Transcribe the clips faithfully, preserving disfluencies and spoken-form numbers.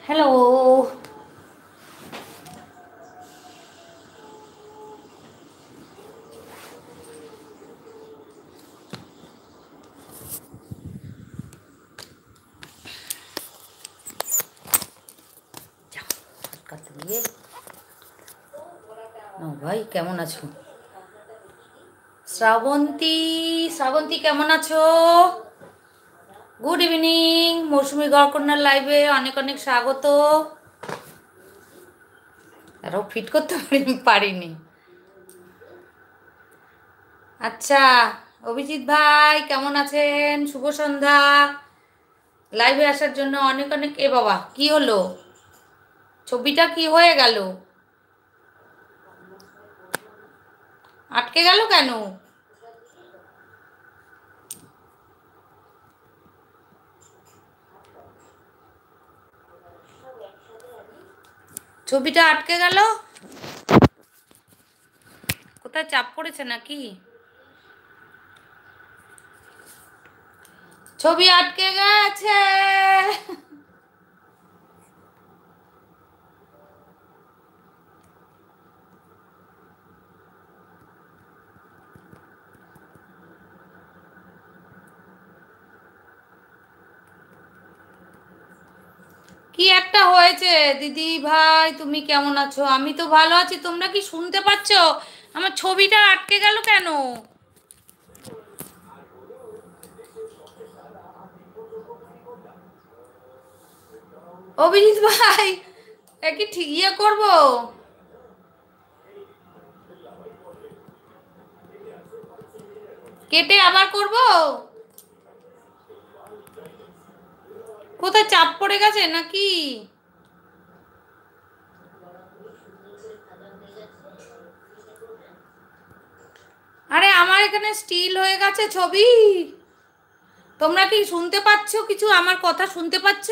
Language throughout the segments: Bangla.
হ্যালো। দিয়ে ভাই কেমন আছো? শ্রাবন্তী, শ্রাবন্তী কেমন আছো? Good evening. মৌসুমী গড়কন্যার লাইভে অনেক অনেক স্বাগত। আরও ফিট করতে পারিনি। আচ্ছা, অভিজিৎ ভাই কেমন আছেন? শুভ সন্ধ্যা। লাইভে আসার জন্য অনেক অনেক। এ বাবা, কি হলো? ছবিটা কি হয়ে গেল? আটকে গেল কেন? ছবিটা আটকে গেল কোথায়? চাপ পড়েছে নাকি? ছবি আটকে গেছে। কি একটা হয়েছে। দিদি ভাই তুমি কেমন আছো? আমি তো ভালো আছি। তোমরা কি শুনতে পাচ্ছ? আমার ছবিটা আটকে গেল কেন? অভিজিৎ ভাই কি ঠিক ইয়ে করবো? কেটে আবার করব? কোথায় চাপ পড়ে গেছে নাকি? আরে আমার এখানে স্টিল হয়ে গেছে ছবি। তোমরা কি শুনতে পাচ্ছ কিছু? আমার কথা শুনতে পাচ্ছ?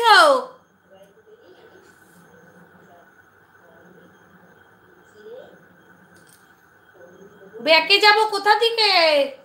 ব্যাকে যাব কোথা থেকে?